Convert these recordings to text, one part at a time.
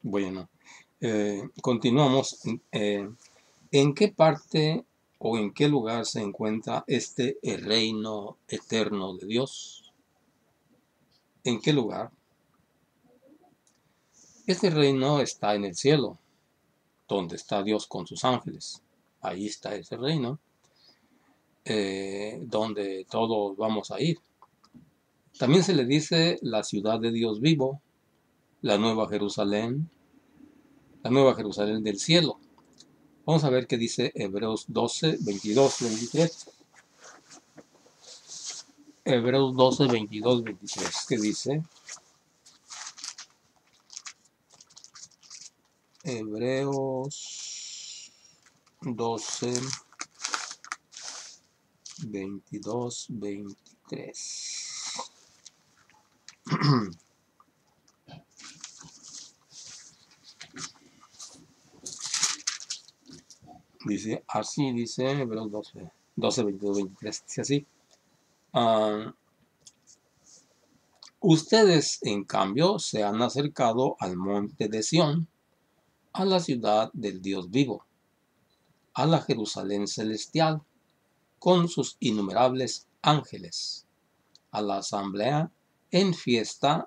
Bueno, continuamos. ¿En qué parte o en qué lugar se encuentra el reino eterno de Dios? ¿En qué lugar? Este reino está en el cielo, donde está Dios con sus ángeles. Ahí está ese reino, donde todos vamos a ir. También se le dice la ciudad de Dios vivo, la Nueva Jerusalén del cielo. Vamos a ver qué dice Hebreos 12, 22, 23. Hebreos 12, 22, 23, que dice, Hebreos 12, 22, 23. Dice, así dice Hebreos 12, 12, 22, 23. Dice así. Ustedes, en cambio, se han acercado al monte de Sión, a la ciudad del Dios vivo, a la Jerusalén celestial, con sus innumerables ángeles, a la asamblea en fiesta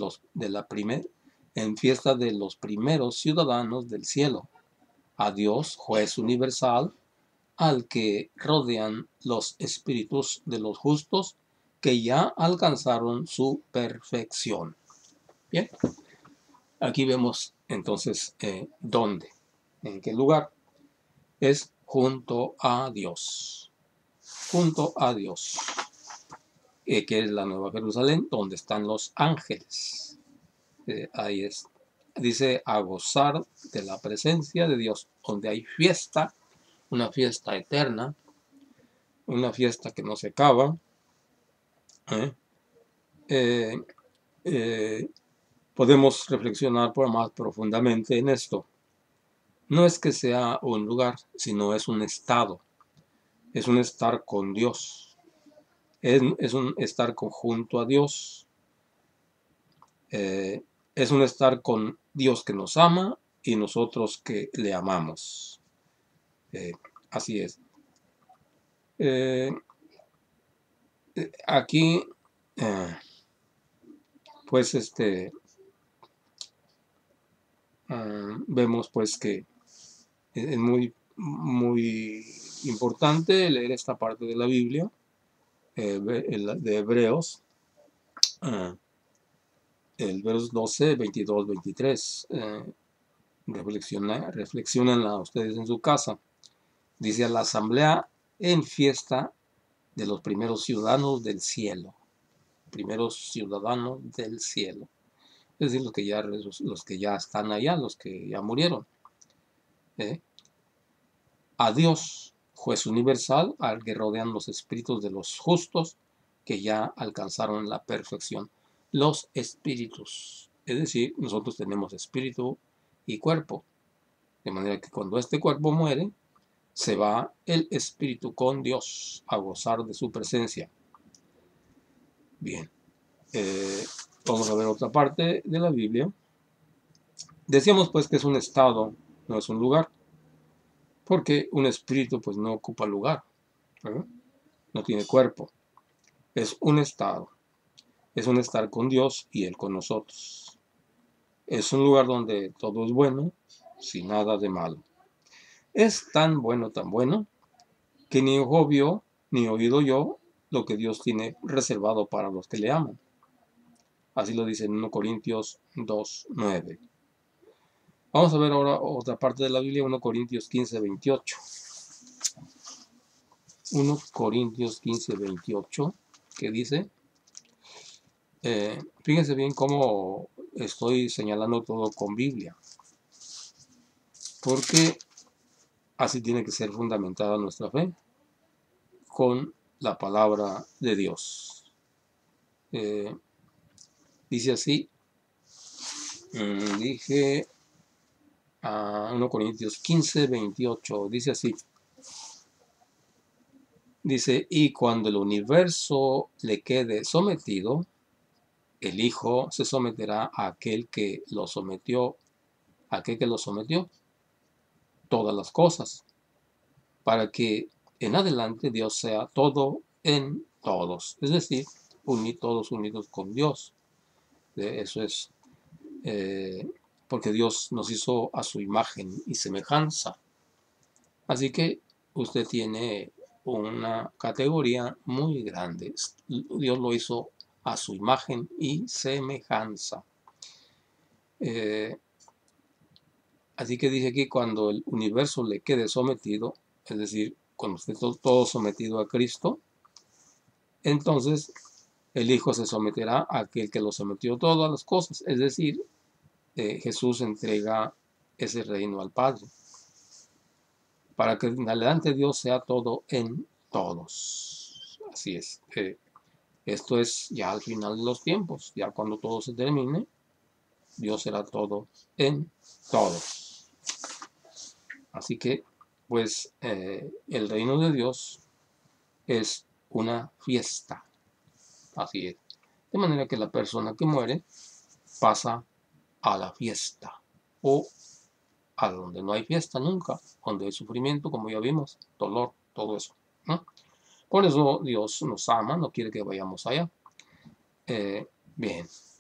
en fiesta de los primeros ciudadanos del cielo, a Dios, juez universal, al que rodean los espíritus de los justos que ya alcanzaron su perfección. Bien, aquí vemos entonces dónde, en qué lugar. Es junto a Dios. Junto a Dios. Que es la Nueva Jerusalén, donde están los ángeles. Ahí es. Dice a gozar de la presencia de Dios, donde hay fiesta, una fiesta eterna, una fiesta que no se acaba. ¿eh? Eh, eh, Podemos reflexionar por más profundamente en esto. No es que sea un lugar, sino es un estado. Es un estar con Dios. Es un estar junto a Dios. Es un estar con Dios que nos ama y nosotros que le amamos. Así es. Aquí, pues, vemos pues que es muy, muy importante leer esta parte de la Biblia, de Hebreos, el verso 12, 22, 23. Reflexionenla ustedes en su casa. Dice a la asamblea en fiesta de los primeros ciudadanos del cielo. Primeros ciudadanos del cielo. Es decir, los que ya están allá, los que ya murieron. A Dios, juez universal, al que rodean los espíritus de los justos que ya alcanzaron la perfección. Los espíritus. Es decir, nosotros tenemos espíritu y cuerpo. De manera que cuando este cuerpo muere, se va el espíritu con Dios a gozar de su presencia. Bien, vamos a ver otra parte de la Biblia. Decíamos pues que es un estado, no es un lugar, porque un espíritu pues no ocupa lugar, ¿verdad? No tiene cuerpo, es un estado, es un estar con Dios y Él con nosotros. Es un lugar donde todo es bueno, sin nada de malo. Es tan bueno, que ni ojo vio, ni oído yo lo que Dios tiene reservado para los que le aman. Así lo dice en 1 Corintios 2, 9. Vamos a ver ahora otra parte de la Biblia, 1 Corintios 15, 28. 1 Corintios 15, 28, que dice, fíjense bien cómo estoy señalando todo con Biblia, porque así tiene que ser fundamentada nuestra fe, con la palabra de Dios. Dice así, dije a 1 Corintios 15, 28, dice así, dice, y cuando el universo le quede sometido, el Hijo se someterá a aquel que lo sometió aquel que lo sometió, todas las cosas, para que en adelante Dios sea todo en todos, es decir, todos unidos con Dios. Eso es porque Dios nos hizo a su imagen y semejanza. Así que usted tiene una categoría muy grande. Dios lo hizo a su imagen y semejanza. Así que dice aquí, cuando el universo le quede sometido, es decir, cuando esté todo sometido a Cristo, entonces el Hijo se someterá a aquel que lo sometió todas las cosas. Es decir, Jesús entrega ese reino al Padre, para que en adelante Dios sea todo en todos. Así es. Esto es ya al final de los tiempos, ya cuando todo se termine, Dios será todo en todos. Así que, pues, el reino de Dios es una fiesta. Así es. De manera que la persona que muere pasa a la fiesta, o a donde no hay fiesta nunca, donde hay sufrimiento, como ya vimos, dolor, todo eso, ¿no? Por eso Dios nos ama, no quiere que vayamos allá. Bien,